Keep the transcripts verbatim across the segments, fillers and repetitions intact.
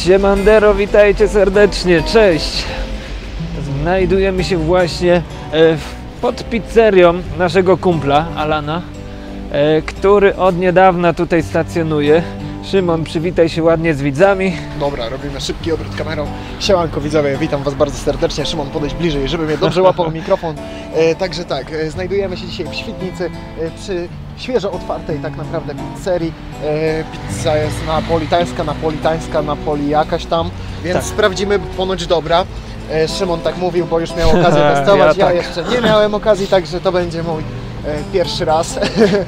Siemandero, witajcie serdecznie, cześć! Znajdujemy się właśnie pod pizzerią naszego kumpla, Alana, który od niedawna tutaj stacjonuje. Szymon, przywitaj się ładnie z widzami. Dobra, robimy szybki obrót kamerą. Siemanko widzowie, witam was bardzo serdecznie. Szymon, podejść bliżej, żeby mnie dobrze łapał mikrofon. E, także tak, e, znajdujemy się dzisiaj w Świdnicy, e, przy świeżo otwartej tak naprawdę pizzerii. E, pizza jest napolitańska, napolitańska, napoli jakaś tam, więc tak. Sprawdzimy, ponoć dobra. E, Szymon tak mówił, bo już miał okazję testować, ja, ja tak. jeszcze nie miałem okazji, także to będzie mój e, pierwszy raz.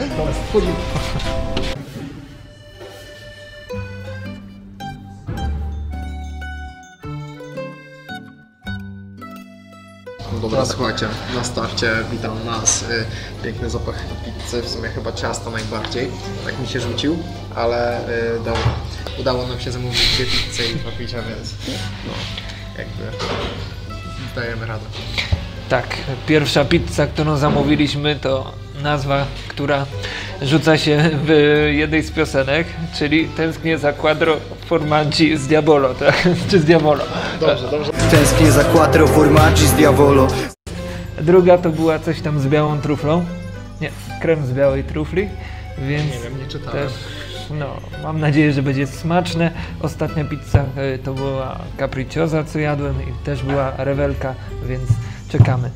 Dobra, słuchajcie, na starcie witam nas y, piękny zapach pizzy, w sumie chyba ciasta najbardziej, tak mi się rzucił, ale y, dobra, udało nam się zamówić dwie pizze i dwa picia, więc no, jakby dajemy radę. Tak, pierwsza pizza, którą zamówiliśmy, to nazwa, która rzuca się w jednej z piosenek, czyli Tęsknię za quattro formaggi z Diavolo, tak? Czy z Diavolo? Dobrze, dobrze. Tęsknię za quattro formaggi z Diavolo. Druga to była coś tam z białą truflą. Nie, krem z białej trufli, więc nie wiem, nie czytałem. Też, no, mam nadzieję, że będzie smaczne. Ostatnia pizza to była capricciosa, co jadłem, i też była rewelka, więc czekamy.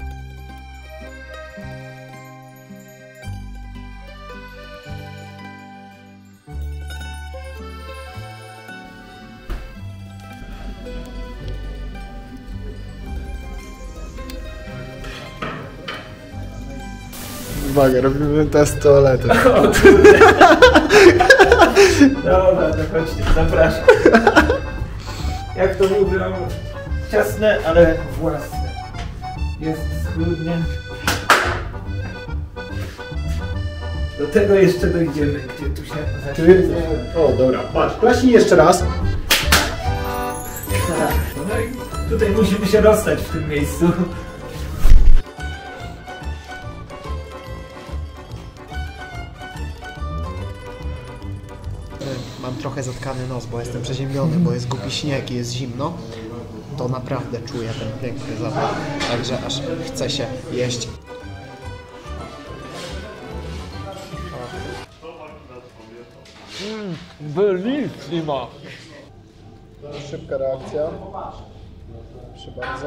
Uwaga, robimy test toalety. Dobra, to chodźcie, zapraszam. Jak to mówią, ciasne, ale własne. Jest schludnie. Do tego jeszcze dojdziemy, gdzie tu się zacznie. O, dobra, patrz, klaśnij jeszcze raz. No i tutaj musimy się rozstać w tym miejscu. Mam trochę zatkany nos, bo jestem przeziębiony, bo jest głupi śnieg i jest zimno. To naprawdę czuję ten piękny zapach, także aż chce się jeść. Mmm, bellissima! Szybka reakcja. Proszę bardzo.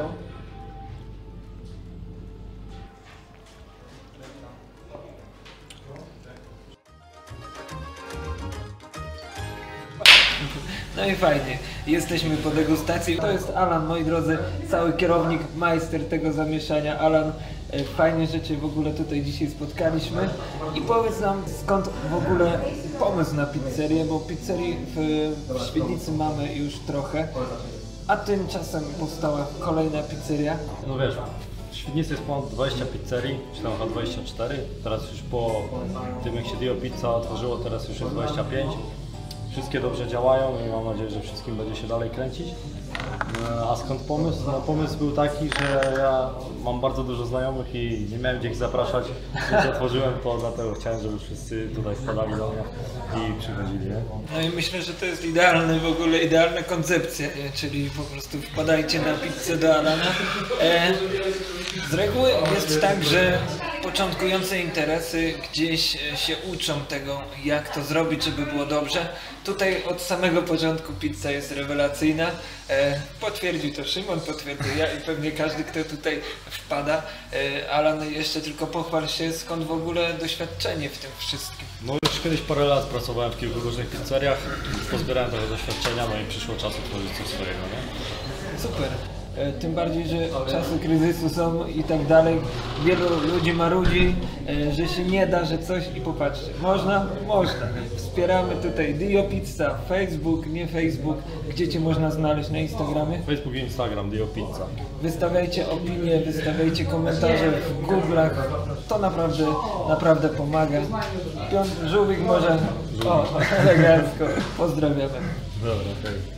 No i fajnie, jesteśmy po degustacji. To jest Alan, moi drodzy, cały kierownik, majster tego zamieszania. Alan, fajnie, że Cię w ogóle tutaj dzisiaj spotkaliśmy. I powiedz nam, skąd w ogóle pomysł na pizzerię, bo pizzerii w, w Świdnicy mamy już trochę, a tymczasem powstała kolejna pizzeria. No wiesz, w Świdnicy jest ponad dwadzieścia pizzerii, czy tam chyba dwadzieścia cztery. Teraz już po tym, jak się Dio Pizza otworzyło, teraz już jest dwadzieścia pięć. Wszystkie dobrze działają i mam nadzieję, że wszystkim będzie się dalej kręcić. A skąd pomysł? No pomysł był taki, że ja mam bardzo dużo znajomych i nie miałem gdzie ich zapraszać. Więc otworzyłem to, dlatego chciałem, żeby wszyscy tutaj wpadali do mnie i przychodzili. Nie? No i myślę, że to jest idealny w ogóle, idealna koncepcja, nie? Czyli po prostu wpadajcie na pizzę do Alana. E, z reguły jest tak, że początkujące interesy gdzieś się uczą tego, jak to zrobić, żeby było dobrze. Tutaj od samego początku pizza jest rewelacyjna. E, potwierdził to Szymon, potwierdził ja i pewnie każdy, kto tutaj wpada. E, Alan, jeszcze tylko pochwal się, skąd w ogóle doświadczenie w tym wszystkim. No już kiedyś parę lat pracowałem w kilku różnych pizzeriach, pozbierałem trochę doświadczenia, no i przyszło czas otworzyć coś swojego, nie? Super. Tym bardziej, że czasy kryzysu są i tak dalej. Wielu ludzi marudzi, że się nie da, że coś, i popatrzcie. Można? Można. Wspieramy tutaj Dio Pizza, Facebook, nie Facebook. Gdzie Cię można znaleźć na Instagramie? Facebook i Instagram, Dio Pizza. Wystawiajcie opinie, wystawiajcie komentarze w Google'ach. To naprawdę, naprawdę pomaga. Piotr Żółwik może... O, elegancko. Pozdrawiamy. Dobra, okej.